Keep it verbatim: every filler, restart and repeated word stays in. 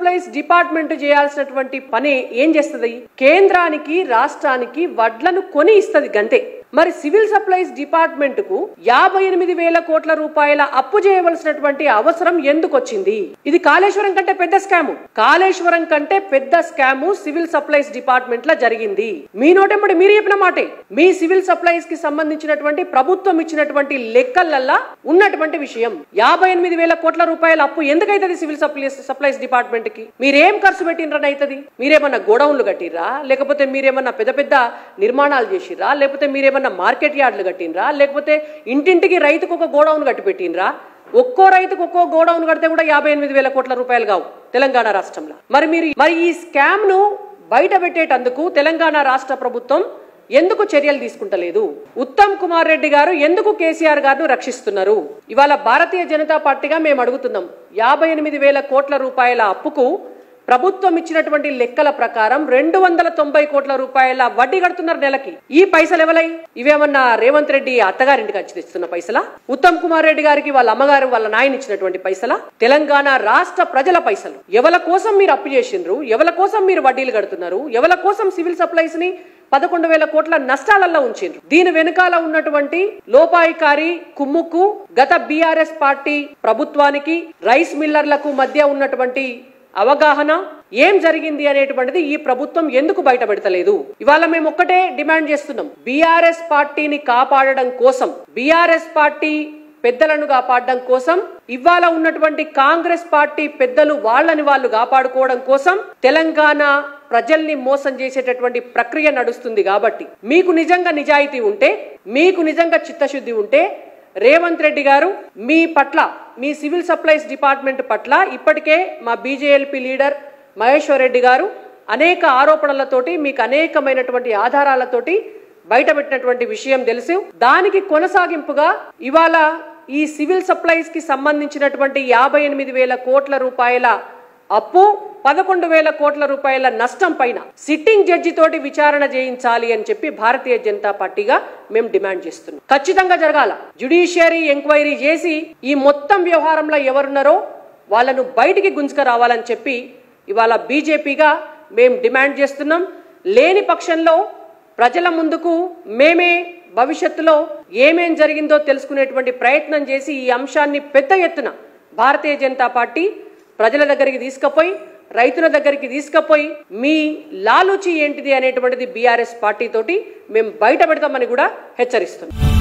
Supplies department చేయాల్సినటువంటి పని ఏం చేస్తుంది? కేంద్రానికి రాష్ట్రానికి వడ్లను కొని ఇస్తుంది గంతే. మరి సివిల్ సప్లైస్ డిపార్ట్మెంట్ కు యాభై ఎనిమిది వేల కోట్ల రూపాయల అప్పు చేయవలసినటువంటి అవసరం ఎందుకు వచ్చింది? ఇది కాళేశ్వరం కంటే పెద్ద స్కాము. కాళేశ్వరం కంటే పెద్ద స్కాము సివిల్ సప్లైస్ డిపార్ట్మెంట్ లో జరిగింది. మీ నోటెంబడి మీరు చెప్పిన మాటే. మీ సివిల్ సప్లైస్ కి సంబంధించినటువంటి ప్రభుత్వం ఇచ్చినటువంటి లెక్కలల్లా ఉన్నటువంటి విషయం. యాభై ఎనిమిది వేల కోట్ల రూపాయల అప్పు ఎందుకైతుంది సివిల్ సప్లైస్ సప్లైస్ డిపార్ట్మెంట్ కి? మీరేం ఖర్చు పెట్టినరని అవుతుంది? మీరేమన్నా గోడౌన్లు కట్టిర్రా, లేకపోతే మీరేమన్నా పెద్ద పెద్ద నిర్మాణాలు చేసిర్రా, లేకపోతే మీరేమన్నా మార్కెట్ యార్డులు కట్టినరా, లేకపోతే ఇంటింటికి రైతుకు ఒక గోడౌన్ కట్టి పెట్టినరా? ఒక్కో రైతుకు ఒక్కో గోడౌన్ కడితే కూడా యాభై ఎనిమిది వేల కోట్ల రూపాయలు కావు తెలంగాణ రాష్ట్రంలో. మరి మీరు మరి ఈ స్కామ్ ను బయట పెట్టేటందుకు తెలంగాణ రాష్ట్ర ప్రభుత్వం ఎందుకు చర్యలు తీసుకుంటలేదు? ఉత్తమ్ కుమార్ రెడ్డి గారు ఎందుకు కేసీఆర్ గారిని రక్షిస్తున్నారు? ఇవాళ భారతీయ జనతా పార్టీగా మేము అడుగుతున్నాం, యాభై ఎనిమిది వేల కోట్ల రూపాయల అప్పుకు ప్రభుత్వం ఇచ్చినటువంటి లెక్కల ప్రకారం రెండు వందల తొంభై కోట్ల రూపాయల వడ్డీ కడుతున్నారు నెలకి. ఈ పైసలు ఎవలై? ఇవేమన్నా రేవంత్ రెడ్డి అత్తగారింటికి వచ్చి తెస్తున్న పైసలా? ఉత్తమ్ కుమార్ రెడ్డి గారికి వాళ్ళ అమ్మగారు వాళ్ళ నాయన ఇచ్చినటువంటి పైసలా? తెలంగాణ రాష్ట్ర ప్రజల పైసలు. ఎవల కోసం మీరు అప్పు చేసిండ్రు? ఎవల కోసం మీరు వడ్డీలు కడుతున్నారు? ఎవల కోసం సివిల్ సప్లైస్ ని పదకొండు వేల కోట్ల నష్టాలలో ఉంచిండ్రు? దీని వెనుకాల ఉన్నటువంటి లోపాయికారి కుమ్ముకు గత బీఆర్ఎస్ పార్టీ ప్రభుత్వానికి రైస్ మిల్లర్లకు మధ్య ఉన్నటువంటి అవగాహన ఏం జరిగింది అనేటువంటిది ఈ ప్రభుత్వం ఎందుకు బయటపెడతలేదు? ఇవాళ మేము ఒక్కటే డిమాండ్ చేస్తున్నాం, బీఆర్ఎస్ పార్టీని కాపాడడం కోసం, బీఆర్ఎస్ పార్టీ పెద్దలను కాపాడడం కోసం, ఇవాళ ఉన్నటువంటి కాంగ్రెస్ పార్టీ పెద్దలు వాళ్ళని వాళ్ళు కాపాడుకోవడం కోసం తెలంగాణ ప్రజల్ని మోసం చేసేటటువంటి ప్రక్రియ నడుస్తుంది. కాబట్టి మీకు నిజంగా నిజాయితీ ఉంటే, మీకు నిజంగా చిత్తశుద్ధి ఉంటే రేవంత్ రెడ్డి గారు మీ పట్ల, మీ సివిల్ సప్లైస్ డిపార్ట్మెంట్ పట్ల ఇప్పటికే మా బీజేఎల్పీ లీడర్ మహేశ్వర్ రెడ్డి గారు అనేక ఆరోపణలతోటి, మీకు అనేకమైనటువంటి ఆధారాలతోటి బయటపెట్టినటువంటి విషయం తెలుసు. దానికి కొనసాగింపుగా ఇవాళ ఈ సివిల్ సప్లైస్ కి సంబంధించినటువంటి యాభై ఎనిమిది వేల కోట్ల రూపాయల అప్పు, పదకొండు వేల కోట్ల రూపాయల నష్టం పైన సిట్టింగ్ జడ్జి తోటి విచారణ చేయించాలి అని చెప్పి భారతీయ జనతా పార్టీగా మేము డిమాండ్ చేస్తున్నాం. ఖచ్చితంగా జరగాల. జ్యుడిషియరీ ఎంక్వైరీ చేసి ఈ మొత్తం వ్యవహారంలో ఎవరున్నారో వాళ్ళను బయటికి గుంజుక రావాలని చెప్పి ఇవాళ బీజేపీగా మేము డిమాండ్ చేస్తున్నాం. లేని పక్షంలో ప్రజల ముందుకు మేమే భవిష్యత్తులో ఏమేం జరిగిందో తెలుసుకునేటువంటి ప్రయత్నం చేసి ఈ అంశాన్ని పెద్ద ఎత్తున భారతీయ జనతా పార్టీ ప్రజల దగ్గరికి తీసుకుపోయి, రైతుల దగ్గరికి తీసుకుపోయి మీ లాలూచి ఏంటిది అనేటువంటిది బీఆర్ఎస్ పార్టీ తోటి మేము బయట పెడతామని కూడా హెచ్చరిస్తున్నాం.